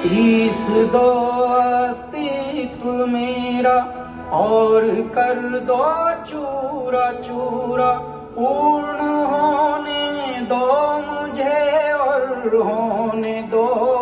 Piece दो अस्तित्व मेरा और कर दो चूरा चूरा। पूर्ण होने दो मुझे और होने दो